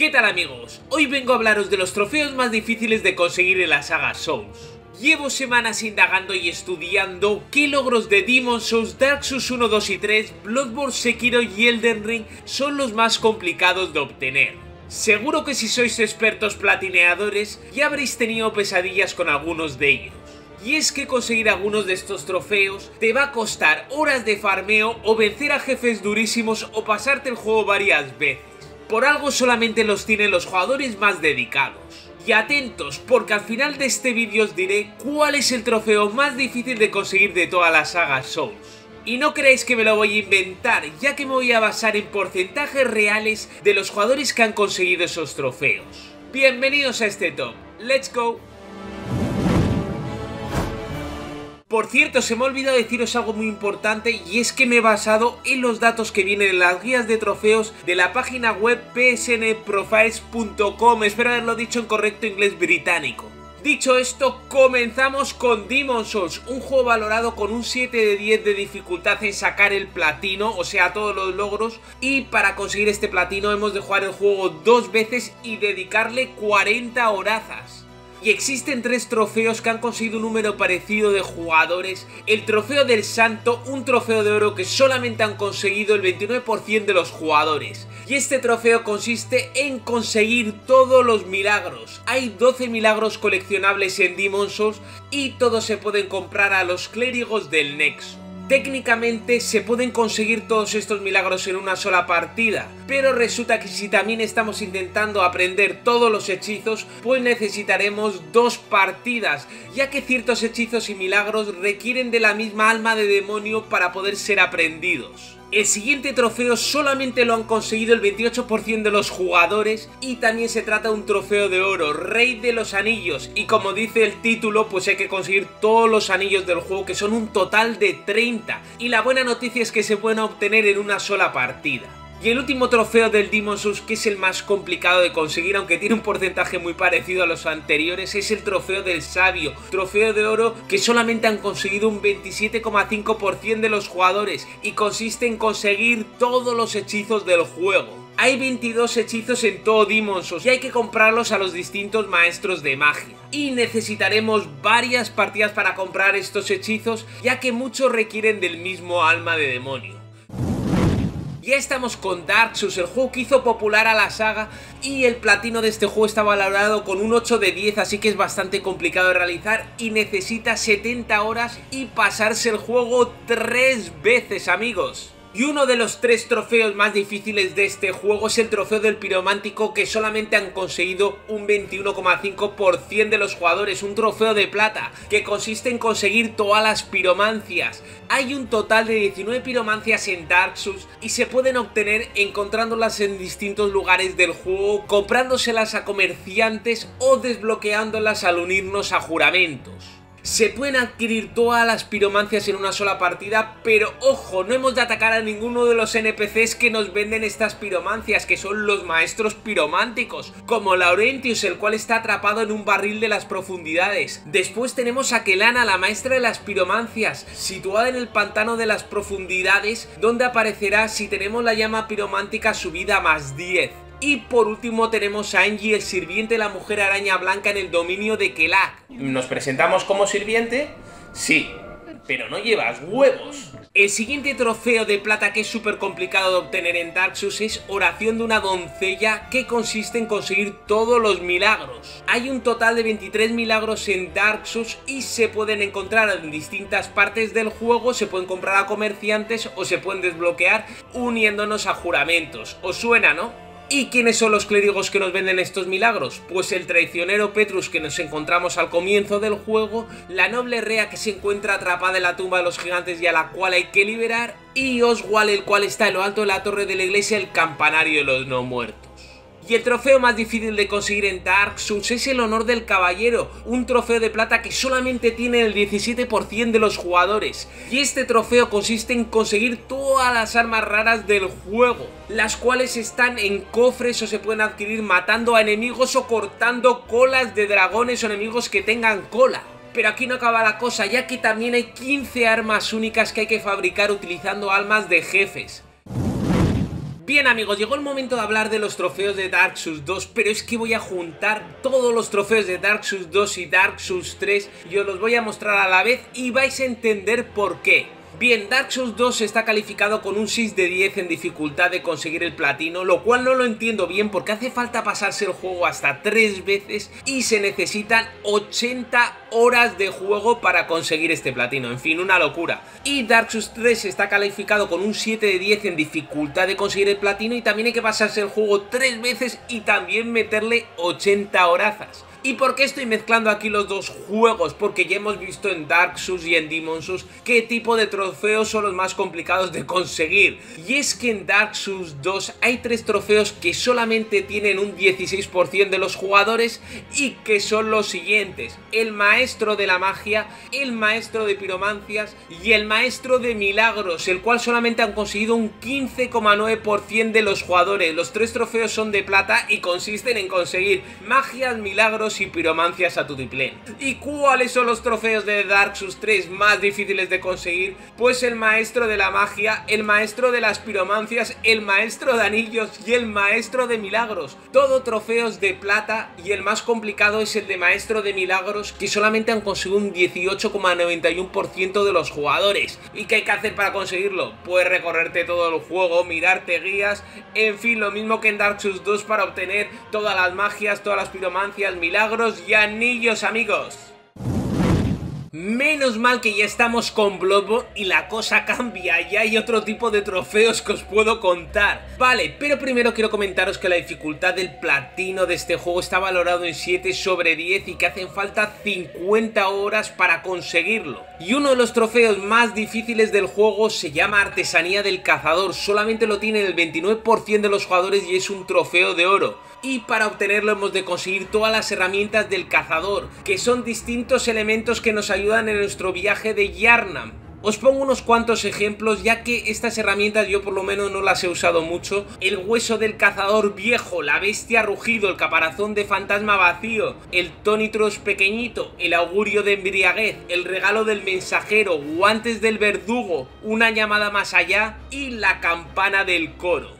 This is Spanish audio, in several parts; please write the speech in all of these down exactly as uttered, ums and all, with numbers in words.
¿Qué tal amigos? Hoy vengo a hablaros de los trofeos más difíciles de conseguir en la saga Souls. Llevo semanas indagando y estudiando qué logros de Demon's Souls, Dark Souls uno, dos y tres, Bloodborne, Sekiro y Elden Ring son los más complicados de obtener. Seguro que si sois expertos platineadores ya habréis tenido pesadillas con algunos de ellos. Y es que conseguir algunos de estos trofeos te va a costar horas de farmeo o vencer a jefes durísimos o pasarte el juego varias veces. Por algo solamente los tienen los jugadores más dedicados. Y atentos, porque al final de este vídeo os diré cuál es el trofeo más difícil de conseguir de toda la saga Souls. Y no creáis que me lo voy a inventar, ya que me voy a basar en porcentajes reales de los jugadores que han conseguido esos trofeos. Bienvenidos a este top, ¡let's go! Por cierto, se me ha olvidado deciros algo muy importante y es que me he basado en los datos que vienen en las guías de trofeos de la página web p s n profiles punto com, espero haberlo dicho en correcto inglés británico. Dicho esto, comenzamos con Demon's Souls, un juego valorado con un siete de diez de dificultad en sacar el platino, o sea todos los logros, y para conseguir este platino hemos de jugar el juego dos veces y dedicarle cuarenta horazas. Y existen tres trofeos que han conseguido un número parecido de jugadores. El trofeo del santo, un trofeo de oro que solamente han conseguido el veintinueve por ciento de los jugadores. Y este trofeo consiste en conseguir todos los milagros. Hay doce milagros coleccionables en Demon's Souls y todos se pueden comprar a los clérigos del Nexo. Técnicamente se pueden conseguir todos estos milagros en una sola partida, pero resulta que si también estamos intentando aprender todos los hechizos, pues necesitaremos dos partidas, ya que ciertos hechizos y milagros requieren de la misma alma de demonio para poder ser aprendidos. El siguiente trofeo solamente lo han conseguido el veintiocho por ciento de los jugadores y también se trata de un trofeo de oro, Rey de los Anillos, y como dice el título pues hay que conseguir todos los anillos del juego, que son un total de treinta, y la buena noticia es que se pueden obtener en una sola partida. Y el último trofeo del Demon's Souls, que es el más complicado de conseguir, aunque tiene un porcentaje muy parecido a los anteriores, es el trofeo del sabio, trofeo de oro que solamente han conseguido un veintisiete coma cinco por ciento de los jugadores y consiste en conseguir todos los hechizos del juego. Hay veintidós hechizos en todo Demon's Souls y hay que comprarlos a los distintos maestros de magia. Y necesitaremos varias partidas para comprar estos hechizos, ya que muchos requieren del mismo alma de demonio. Ya estamos con Dark Souls, el juego que hizo popular a la saga, y el platino de este juego está valorado con un ocho de diez, así que es bastante complicado de realizar y necesita setenta horas y pasarse el juego tres veces, amigos. Y uno de los tres trofeos más difíciles de este juego es el trofeo del piromántico, que solamente han conseguido un veintiuno coma cinco por ciento de los jugadores, un trofeo de plata que consiste en conseguir todas las piromancias. Hay un total de diecinueve piromancias en Dark Souls y se pueden obtener encontrándolas en distintos lugares del juego, comprándoselas a comerciantes o desbloqueándolas al unirnos a juramentos. Se pueden adquirir todas las piromancias en una sola partida, pero ojo, no hemos de atacar a ninguno de los N P Cs que nos venden estas piromancias, que son los maestros pirománticos, como Laurentius, el cual está atrapado en un barril de las profundidades. Después tenemos a Kelana, la maestra de las piromancias, situada en el pantano de las profundidades, donde aparecerá si tenemos la llama piromántica subida a más diez. Y por último tenemos a Angie, el sirviente de la mujer araña blanca en el dominio de Kelack. ¿Nos presentamos como sirviente? Sí, pero no llevas huevos. El siguiente trofeo de plata, que es súper complicado de obtener en Dark Souls, es Oración de una doncella, que consiste en conseguir todos los milagros. Hay un total de veintitrés milagros en Dark Souls y se pueden encontrar en distintas partes del juego, se pueden comprar a comerciantes o se pueden desbloquear uniéndonos a juramentos. ¿Os suena, no? ¿Y quiénes son los clérigos que nos venden estos milagros? Pues el traicionero Petrus, que nos encontramos al comienzo del juego, la noble Rea, que se encuentra atrapada en la tumba de los gigantes y a la cual hay que liberar, y Oswald, el cual está en lo alto de la torre de la iglesia, el campanario de los no muertos. Y el trofeo más difícil de conseguir en Dark Souls es el honor del caballero, un trofeo de plata que solamente tiene el diecisiete por ciento de los jugadores. Y este trofeo consiste en conseguir todas las armas raras del juego, las cuales están en cofres o se pueden adquirir matando a enemigos o cortando colas de dragones o enemigos que tengan cola. Pero aquí no acaba la cosa, ya que también hay quince armas únicas que hay que fabricar utilizando almas de jefes. Bien amigos, llegó el momento de hablar de los trofeos de Dark Souls dos, pero es que voy a juntar todos los trofeos de Dark Souls dos y Dark Souls tres y os los voy a mostrar a la vez y vais a entender por qué. Bien, Dark Souls dos está calificado con un seis de diez en dificultad de conseguir el platino, lo cual no lo entiendo bien porque hace falta pasarse el juego hasta tres veces y se necesitan ochenta horas de juego para conseguir este platino, en fin, una locura. Y Dark Souls tres está calificado con un siete de diez en dificultad de conseguir el platino y también hay que pasarse el juego tres veces y también meterle ochenta horazas. ¿Y por qué estoy mezclando aquí los dos juegos? Porque ya hemos visto en Dark Souls y en Demon Souls qué tipo de trofeos son los más complicados de conseguir. Y es que en Dark Souls dos hay tres trofeos que solamente tienen un dieciséis por ciento de los jugadores y que son los siguientes: el maestro de la magia, el maestro de piromancias y el maestro de milagros, el cual solamente han conseguido un quince coma nueve por ciento de los jugadores. Los tres trofeos son de plata y consisten en conseguir magias, milagros y piromancias a tutiplén. ¿Y cuáles son los trofeos de Dark Souls tres más difíciles de conseguir? Pues el maestro de la magia, el maestro de las piromancias, el maestro de anillos y el maestro de milagros. Todo trofeos de plata y el más complicado es el de maestro de milagros, que solamente han conseguido un dieciocho coma noventa y uno por ciento de los jugadores. ¿Y qué hay que hacer para conseguirlo? Pues recorrerte todo el juego, mirarte guías, en fin, lo mismo que en Dark Souls dos para obtener todas las magias, todas las piromancias, milagros y anillos, amigos. Menos mal que ya estamos con Bloodborne y la cosa cambia, ya hay otro tipo de trofeos que os puedo contar. Vale, pero primero quiero comentaros que la dificultad del platino de este juego está valorado en siete sobre diez y que hacen falta cincuenta horas para conseguirlo. Y uno de los trofeos más difíciles del juego se llama Artesanía del Cazador, solamente lo tiene el veintinueve por ciento de los jugadores y es un trofeo de oro. Y para obtenerlo hemos de conseguir todas las herramientas del cazador, que son distintos elementos que nos ayudan en nuestro viaje de Yharnam. Os pongo unos cuantos ejemplos, ya que estas herramientas yo por lo menos no las he usado mucho. El hueso del cazador viejo, la bestia rugido, el caparazón de fantasma vacío, el tónitros pequeñito, el augurio de embriaguez, el regalo del mensajero, guantes del verdugo, una llamada más allá y la campana del coro.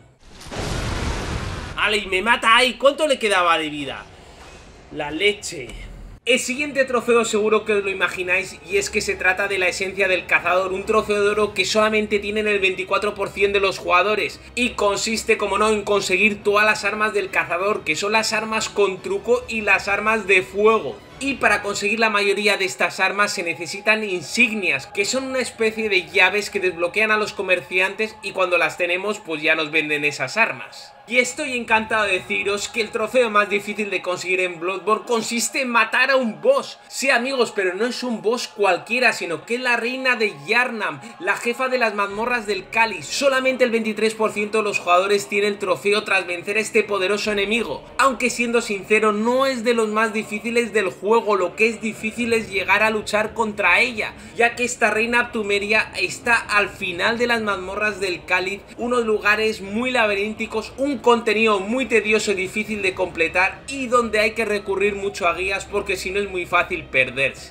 ¡Ale, y me mata ahí! ¿Cuánto le quedaba de vida? La leche. El siguiente trofeo seguro que os lo imagináis, y es que se trata de la esencia del cazador, un trofeo de oro que solamente tienen el veinticuatro por ciento de los jugadores y consiste, como no, en conseguir todas las armas del cazador, que son las armas con truco y las armas de fuego. Y para conseguir la mayoría de estas armas se necesitan insignias, que son una especie de llaves que desbloquean a los comerciantes y cuando las tenemos pues ya nos venden esas armas. Y estoy encantado de deciros que el trofeo más difícil de conseguir en Bloodborne consiste en matar a un boss. Sí amigos, pero no es un boss cualquiera, sino que es la reina de Yharnam, la jefa de las mazmorras del Cáliz. Solamente el veintitrés por ciento de los jugadores tiene el trofeo tras vencer a este poderoso enemigo, aunque siendo sincero no es de los más difíciles del juego, lo que es difícil es llegar a luchar contra ella, ya que esta reina Aptumeria está al final de las mazmorras del Cáliz, unos lugares muy laberínticos, un contenido muy tedioso y difícil de completar y donde hay que recurrir mucho a guías porque si no es muy fácil perderse.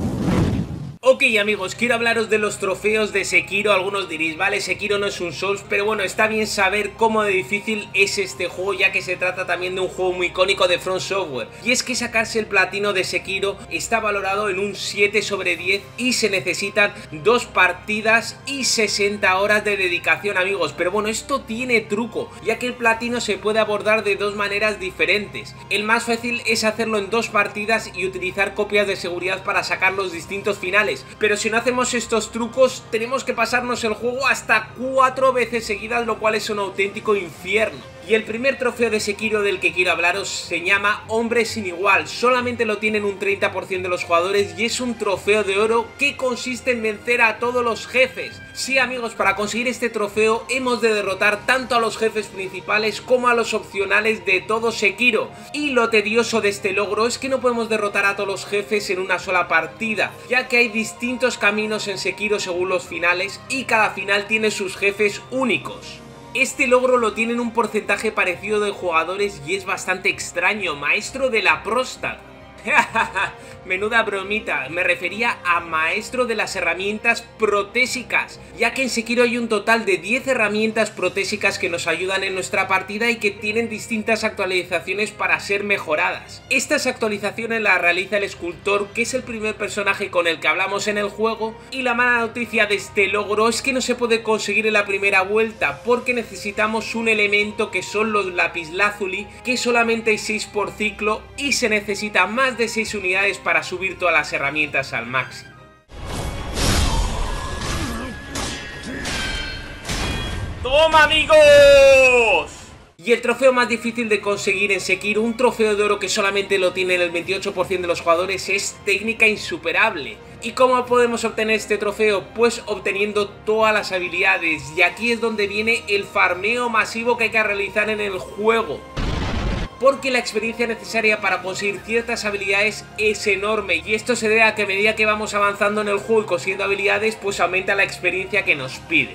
Ok amigos, quiero hablaros de los trofeos de Sekiro. Algunos diréis, vale, Sekiro no es un Souls, pero bueno, está bien saber cómo de difícil es este juego, ya que se trata también de un juego muy icónico de From Software. Y es que sacarse el platino de Sekiro está valorado en un siete sobre diez y se necesitan dos partidas y sesenta horas de dedicación, amigos. Pero bueno, esto tiene truco, ya que el platino se puede abordar de dos maneras diferentes. El más fácil es hacerlo en dos partidas y utilizar copias de seguridad para sacar los distintos finales. Pero si no hacemos estos trucos tenemos que pasarnos el juego hasta cuatro veces seguidas, lo cual es un auténtico infierno. Y el primer trofeo de Sekiro del que quiero hablaros se llama Hombre sin igual. Solamente lo tienen un treinta por ciento de los jugadores y es un trofeo de oro que consiste en vencer a todos los jefes. Sí amigos, para conseguir este trofeo hemos de derrotar tanto a los jefes principales como a los opcionales de todo Sekiro. Y lo tedioso de este logro es que no podemos derrotar a todos los jefes en una sola partida, ya que hay distintos caminos en Sekiro según los finales y cada final tiene sus jefes únicos. Este logro lo tienen un porcentaje parecido de jugadores y es bastante extraño, maestro de la próstata. Menuda bromita, me refería a maestro de las herramientas protésicas, ya que en Sekiro hay un total de diez herramientas protésicas que nos ayudan en nuestra partida y que tienen distintas actualizaciones para ser mejoradas. Estas actualizaciones las realiza el escultor, que es el primer personaje con el que hablamos en el juego, y la mala noticia de este logro es que no se puede conseguir en la primera vuelta porque necesitamos un elemento que son los lapislázuli, que solamente hay seis por ciclo y se necesita más de seis unidades para para subir todas las herramientas al máximo. ¡Toma, amigos! Y el trofeo más difícil de conseguir en Sekiro, un trofeo de oro que solamente lo tiene el veintiocho por ciento de los jugadores, es técnica insuperable. ¿Y cómo podemos obtener este trofeo? Pues obteniendo todas las habilidades, y aquí es donde viene el farmeo masivo que hay que realizar en el juego, porque la experiencia necesaria para conseguir ciertas habilidades es enorme, y esto se debe a que a medida que vamos avanzando en el juego y consiguiendo habilidades, pues aumenta la experiencia que nos pide.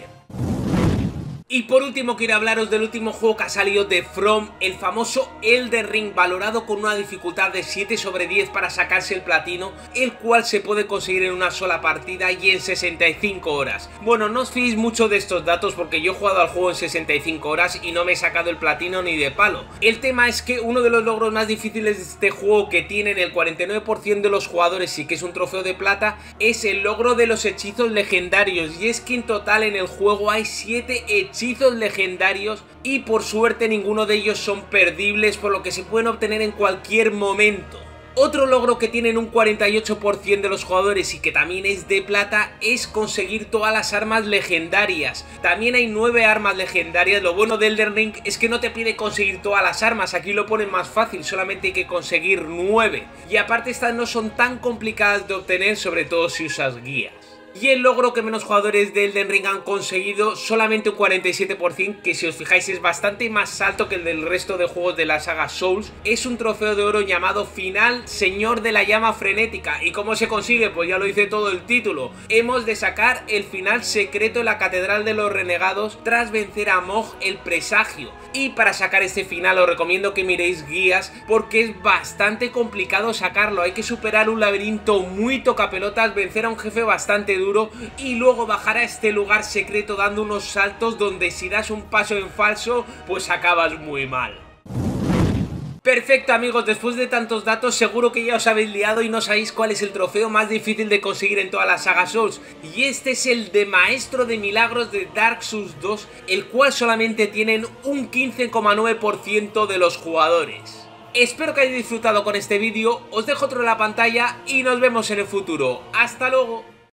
Y por último quiero hablaros del último juego que ha salido de From, el famoso Elden Ring, valorado con una dificultad de siete sobre diez para sacarse el platino, el cual se puede conseguir en una sola partida y en sesenta y cinco horas. Bueno, no os fiéis mucho de estos datos porque yo he jugado al juego en sesenta y cinco horas y no me he sacado el platino ni de palo. El tema es que uno de los logros más difíciles de este juego, que tienen el cuarenta y nueve por ciento de los jugadores y que es un trofeo de plata, es el logro de los hechizos legendarios, y es que en total en el juego hay siete hechizos hechizos legendarios y por suerte ninguno de ellos son perdibles, por lo que se pueden obtener en cualquier momento. Otro logro que tienen un cuarenta y ocho por ciento de los jugadores y que también es de plata es conseguir todas las armas legendarias. También hay nueve armas legendarias. Lo bueno de Elden Ring es que no te pide conseguir todas las armas, aquí lo ponen más fácil, solamente hay que conseguir nueve. Y aparte estas no son tan complicadas de obtener, sobre todo si usas guías. Y el logro que menos jugadores de Elden Ring han conseguido, solamente un cuarenta y siete por ciento, que si os fijáis es bastante más alto que el del resto de juegos de la saga Souls, es un trofeo de oro llamado Final Señor de la Llama Frenética. ¿Y cómo se consigue? Pues ya lo dice todo el título. Hemos de sacar el final secreto en la Catedral de los Renegados tras vencer a Mog el Presagio. Y para sacar este final os recomiendo que miréis guías porque es bastante complicado sacarlo. Hay que superar un laberinto muy tocapelotas, vencer a un jefe bastante duro y luego bajar a este lugar secreto dando unos saltos donde si das un paso en falso pues acabas muy mal. Perfecto, amigos, después de tantos datos seguro que ya os habéis liado y no sabéis cuál es el trofeo más difícil de conseguir en toda la saga Souls, y este es el de Maestro de Milagros de Dark Souls dos, el cual solamente tienen un quince coma nueve por ciento de los jugadores. Espero que hayáis disfrutado con este vídeo, os dejo otro en la pantalla y nos vemos en el futuro. ¡Hasta luego!